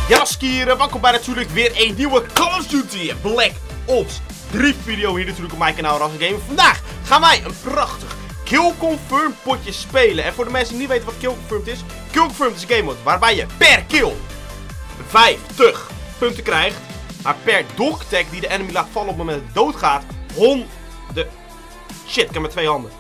Ja, skieren, welkom bij natuurlijk weer een nieuwe Call of Duty Black Ops 3 video hier natuurlijk op mijn kanaal Ras Gamer. Vandaag gaan wij een prachtig Kill Confirmed potje spelen. En voor de mensen die niet weten wat Kill Confirmed is, Kill Confirmed is een game mode waarbij je per kill 50 punten krijgt. Maar per dogtag die de enemy laat vallen op het moment dat het doodgaat, 100... Shit, ik heb maar 2 handen.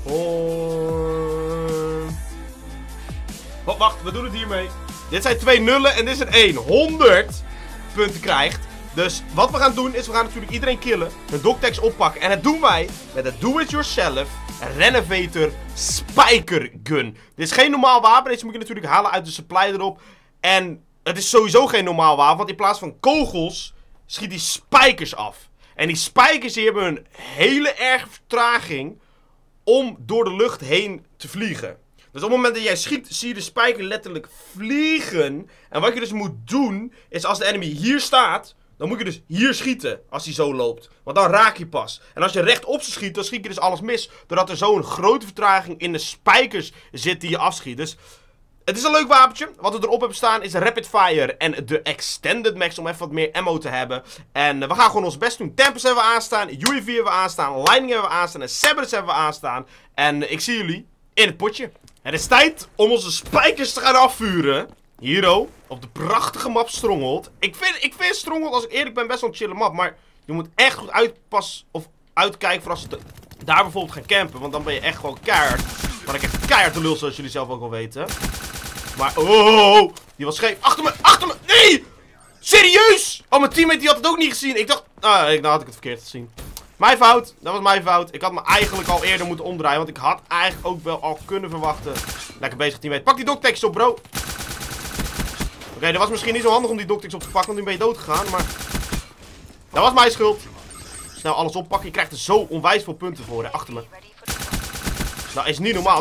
Oh, wacht, we doen het hiermee. Dit zijn 2 nullen en dit is een 1. 100 punten krijgt. Dus wat we gaan doen is, we gaan natuurlijk iedereen killen. Hun dogtags oppakken. En dat doen wij met een do-it-yourself Renovator Spiker Gun. Dit is geen normaal wapen. Deze moet je natuurlijk halen uit de supply erop. En het is sowieso geen normaal wapen. Want in plaats van kogels schiet die spijkers af. En die spijkers die hebben een hele erge vertraging om door de lucht heen te vliegen. Dus op het moment dat jij schiet, zie je de spijker letterlijk vliegen. En wat je dus moet doen, is als de enemy hier staat, dan moet je dus hier schieten, als hij zo loopt. Want dan raak je pas. En als je rechtop schiet, dan schiet je dus alles mis. Doordat er zo'n grote vertraging in de spijkers zit die je afschiet. Dus het is een leuk wapentje. Wat we erop hebben staan is Rapid Fire en de Extended Max om even wat meer ammo te hebben. En we gaan gewoon ons best doen. Tempest hebben we aanstaan, UAV hebben we aanstaan, Lightning hebben we aanstaan en Cerberus hebben we aanstaan. En ik zie jullie in het potje. Het is tijd om onze spijkers te gaan afvuren. Hier op de prachtige map Stronghold. Ik vind Stronghold, als ik eerlijk ben, best wel een chille map. Maar je moet echt goed uitkijken voor als ze daar bijvoorbeeld gaan campen. Want dan ben je echt gewoon keihard. Maar ik echt keihard de lul, zoals jullie zelf ook wel weten. Maar, oh, die was scheef. Achter me, nee! Serieus? Oh, mijn teammate die had het ook niet gezien. Ik dacht, nou had ik het verkeerd gezien. Mijn fout, dat was mijn fout. Ik had me eigenlijk al eerder moeten omdraaien. Want ik had eigenlijk ook wel al kunnen verwachten. Lekker bezig, teammate. Pak die dogtags op, bro. Oké, dat was misschien niet zo handig om die dogtags op te pakken. Want nu ben je dood gegaan, maar dat was mijn schuld. Snel alles oppakken. Je krijgt er zo onwijs veel punten voor, hè. Achter me. Nou, is niet normaal.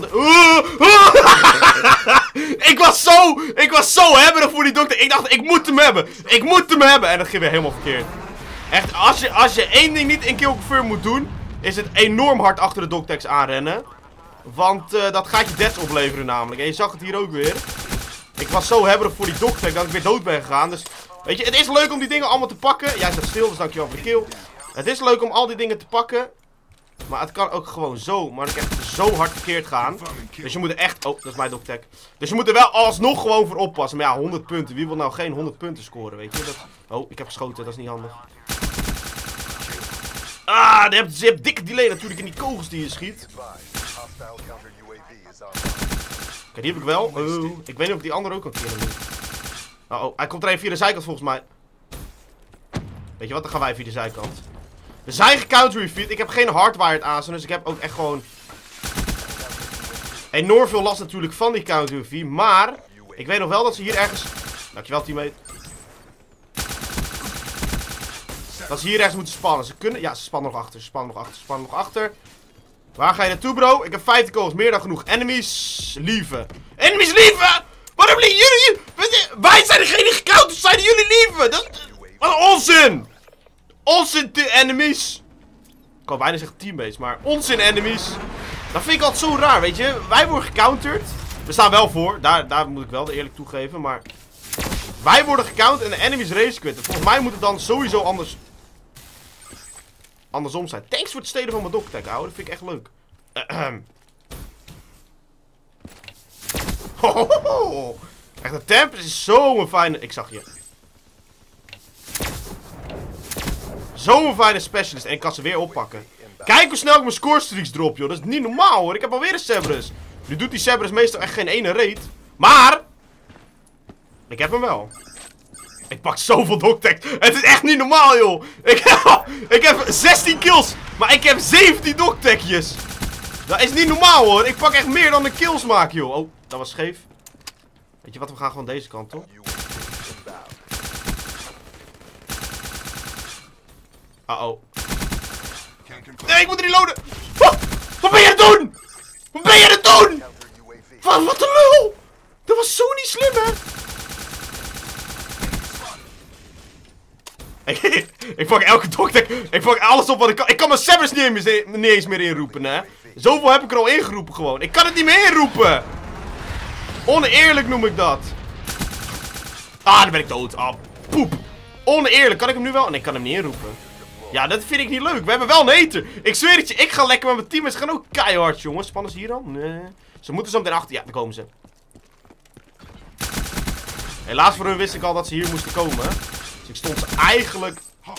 Ik was zo hebberig voor die dogtag. Ik dacht, ik moet hem hebben. Ik moet hem hebben. En dat ging weer helemaal verkeerd. Echt, als je één ding niet in Kill Confirmed moet doen, is het enorm hard achter de dogtags aanrennen. Want dat gaat je deaths opleveren namelijk. En je zag het hier ook weer. Ik was zo hebberig voor die dogtag dat ik weer dood ben gegaan. Dus, weet je, het is leuk om die dingen allemaal te pakken. Jij staat stil, dus dankjewel voor de kill. Het is leuk om al die dingen te pakken. Maar het kan ook gewoon zo, maar ik echt zo hard verkeerd gaan. Dus je moet er echt... Oh, dat is mijn dogtag. Dus je moet er wel alsnog gewoon voor oppassen. Maar ja, 100 punten. Wie wil nou geen 100 punten scoren, weet je? Oh, ik heb geschoten. Dat is niet handig. Ah, je hebt dikke delay natuurlijk in die kogels die je schiet. Oké, die heb ik wel. Oh, ik weet niet of ik die andere ook kan killen. Oh, hij komt er even via de zijkant volgens mij. Weet je wat, dan gaan wij via de zijkant. We zijn gecounter-refeed. Ik heb geen hardwired aanstaan, dus ik heb ook echt gewoon enorm veel last natuurlijk van die counter-refeed. Maar ik weet nog wel dat ze hier ergens... Dankjewel, teammate. Dat ze hier ergens moeten spannen. Ze kunnen... Ja, ze spannen nog achter. Ze spannen nog achter. Waar ga je naartoe, bro? Ik heb 50 kogels. Meer dan genoeg. Enemies lieven. Enemies lieven! Waarom lieven jullie? Wij zijn degene die gecounterd zijn. Jullie lieven! Dat is... Wat een onzin! Onzin enemies. Ik kan bijna zeggen teammates, maar onzin enemies. Dat vind ik altijd zo raar, weet je. Wij worden gecounterd. We staan wel voor. Daar moet ik wel eerlijk toegeven, maar... Wij worden gecounterd en de enemies race quitten. Volgens mij moet het dan sowieso andersom zijn. Thanks voor het stelen van mijn dogtag, ouwe. Dat vind ik echt leuk. Echt, de Tempest is zo'n fijne... Ik zag je. Zo'n fijne specialist. En ik kan ze weer oppakken. Kijk hoe snel ik mijn scorestreaks drop, joh. Dat is niet normaal, hoor. Ik heb alweer een Cerberus. Nu doet die Cerberus meestal echt geen ene reet. Maar... Ik heb hem wel. Ik pak zoveel dogtags. Het is echt niet normaal, joh. Ik heb 16 kills. Maar ik heb 17 dogtagjes. Dat is niet normaal, hoor. Ik pak echt meer dan de kills maak, joh. Oh, dat was scheef. Weet je wat, we gaan gewoon deze kant op. Uh-oh. Nee, ik moet reloaden. Wat ben je aan het doen? Wat ben je aan het doen? Wat een lul. Dat was zo niet slim, hè. Ik pak elke dogtag. Ik pak alles op wat ik kan. Ik kan mijn Cerberus niet eens meer inroepen, hè. Zoveel heb ik er al ingeroepen gewoon. Ik kan het niet meer inroepen. Oneerlijk noem ik dat. Ah, dan ben ik dood. Ah, poep. Oneerlijk. Kan ik hem nu wel? Nee, ik kan hem niet inroepen. Ja, dat vind ik niet leuk. We hebben wel een hater. Ik zweer het je, ik ga lekker met mijn team. Ze gaan ook keihard, jongens. Spannen ze hier dan? Nee. Ze moeten zo meteen achter. Ja, daar komen ze. Helaas voor hun wist ik al dat ze hier moesten komen. Dus ik stond ze eigenlijk...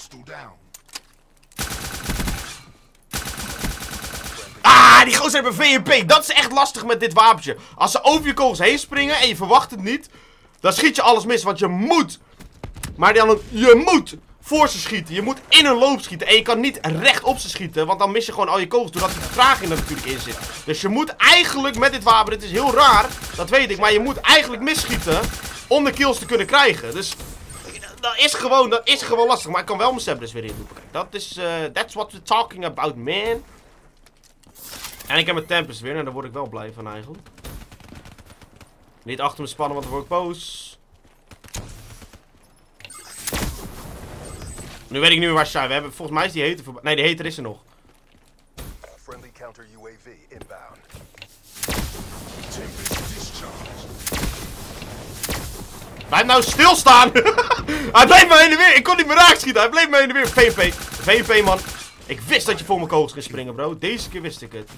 Ah, die gozer hebben VMP. Dat is echt lastig met dit wapentje. Als ze over je kogels heen springen en je verwacht het niet, dan schiet je alles mis. Want je moet. Maar dan, je moet voor ze schieten. Je moet in hun loop schieten. En je kan niet recht op ze schieten. Want dan mis je gewoon al je kogels. Doordat die vertraging er natuurlijk in zit. Dus je moet eigenlijk met dit wapen. Het is heel raar. Dat weet ik. Maar je moet eigenlijk misschieten. Om de kills te kunnen krijgen. Dus dat is gewoon lastig. Maar ik kan wel mijn Cerberus weer inroepen. Kijk, dat is. That's what we're talking about, man. En ik heb mijn Tempest weer. En daar word ik wel blij van eigenlijk. Niet achter me spannen, want dan word ik boos. Nu weet ik niet meer waar ze zijn. We hebben, volgens mij is die hater voorbij. Nee, die hater is er nog. Friendly counter UAV inbound. Blijf nou stilstaan! Hij bleef me heen en weer. Ik kon niet meer raak schieten. Hij bleef me heen en weer. VP. VP, man. Ik wist dat je voor mijn kogels ging springen, bro. Deze keer wist ik het.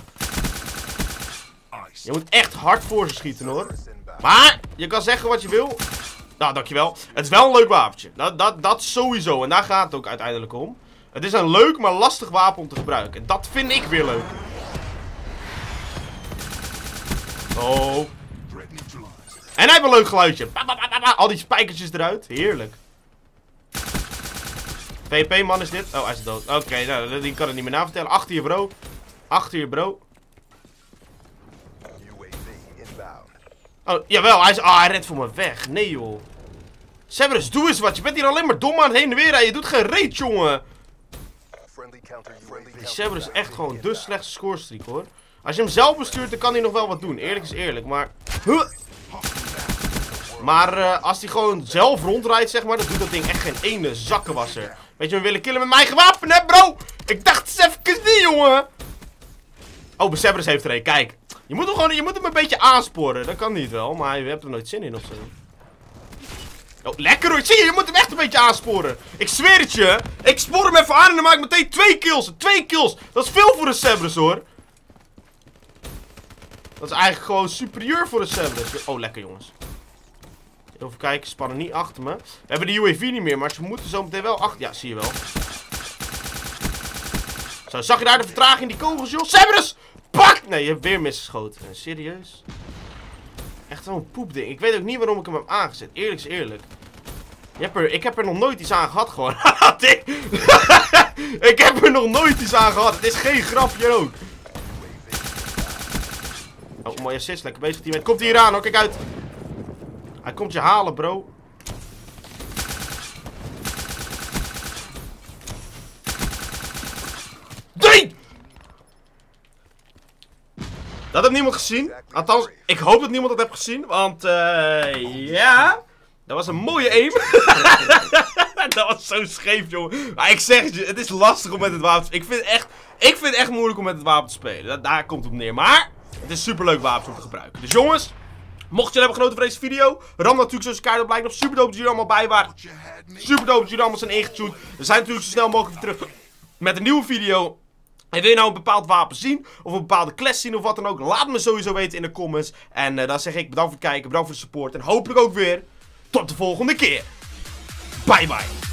Je moet echt hard voor ze schieten, hoor. Maar, je kan zeggen wat je wil. Nou, dankjewel. Het is wel een leuk wapentje. Dat sowieso. En daar gaat het ook uiteindelijk om. Het is een leuk, maar lastig wapen om te gebruiken. Dat vind ik weer leuk. Oh. En hij heeft een leuk geluidje. Al die spijkertjes eruit. Heerlijk. VP-man is dit. Oh, hij is dood. Oké, nou, die kan het niet meer navertellen. Achter je, bro. Achter je, bro. Oh, jawel. Hij rent voor me weg. Nee, joh. Cerberus, doe eens wat. Je bent hier alleen maar dom aan het heen en weer rijden. Je doet geen reet, jongen. Die Cerberus is echt gewoon de slechtste scorestreak, hoor. Als je hem zelf bestuurt, dan kan hij nog wel wat doen. Eerlijk is eerlijk, maar... Maar als hij gewoon zelf rondrijdt, zeg maar, dan doet dat ding echt geen ene zakkenwasser. Weet je, we willen killen met mijn eigen wapen, hè, bro? Ik dacht het eens even niet, jongen. Oh, Cerberus heeft er een. Kijk. Je moet hem een beetje aansporen. Dat kan niet wel, maar je hebt er nooit zin in of zo. Oh, lekker hoor. Zie je, je moet hem echt een beetje aansporen. Ik zweer het je. Ik spoor hem even aan en dan maak ik meteen 2 kills. 2 kills. Dat is veel voor een Cerberus, hoor. Dat is eigenlijk gewoon superieur voor een Cerberus. Oh, lekker, jongens. Even kijken, spannen niet achter me. We hebben de UAV niet meer, maar ze moeten zo meteen wel achter... Ja, zie je wel. Zo, zag je daar de vertraging, die kogels, joh? Cerberus! Pak! Nee, je hebt weer misgeschoten. Serieus? Echt zo'n poepding. Ik weet ook niet waarom ik hem heb aangezet. Eerlijk is eerlijk. Ik heb er nog nooit iets aan gehad, gewoon. Ik heb er nog nooit iets aan gehad. Het is geen grapje ook. Oh, mooie assist. Lekker bezig, teammate. Komt hij hier aan, hoor. Kijk uit. Hij komt je halen, bro. Nee! Dat heeft niemand gezien. Althans, ik hoop dat niemand dat heeft gezien. Want, ja. Dat was een mooie aim. Dat was zo scheef, jongen. Maar ik zeg het je, het is lastig om met het wapen te spelen. Ik vind het echt moeilijk om met het wapen te spelen. Daar komt het op neer. Maar, het is een superleuk wapen om te gebruiken. Dus jongens, mocht je hebben genoten van deze video, ram natuurlijk zoals kaart op like. Nog super dope dat jullie allemaal bij waren. Super dope dat jullie allemaal zijn ingetuned. We zijn natuurlijk zo snel mogelijk weer terug met een nieuwe video. En wil je nou een bepaald wapen zien, of een bepaalde class zien, of wat dan ook, laat me sowieso weten in de comments. En dan zeg ik bedankt voor het kijken, bedankt voor de support en hopelijk ook weer tot de volgende keer. Bye bye.